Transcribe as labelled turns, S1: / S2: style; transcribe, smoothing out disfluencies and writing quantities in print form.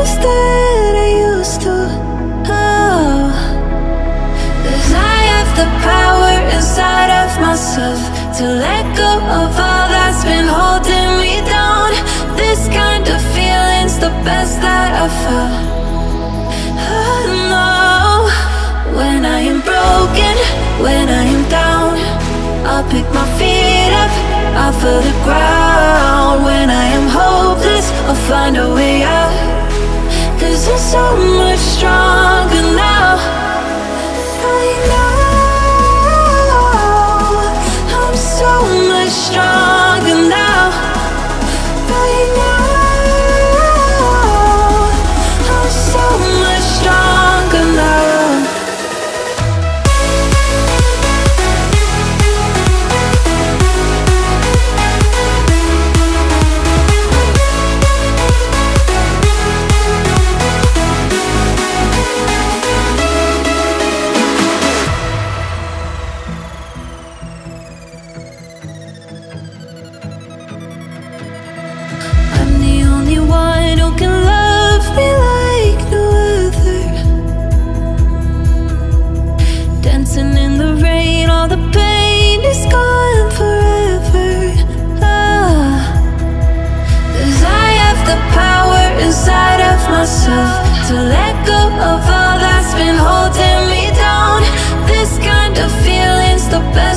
S1: best that I used to. Oh, 'cause I have the power inside of myself to let go of all that's been holding me down. This kind of feeling's the best that I've felt. Oh no, when I am broken, when I am down, I'll pick my feet up off of the ground. When I am hopeless, I'll find a way out, 'cause I'm so much stronger now. I know I'm so much stronger now. I know I'm so much stronger now. In the rain, all the pain is gone forever. Ah, 'cause I have the power inside of myself to let go of all that's been holding me down. This kind of feeling's the best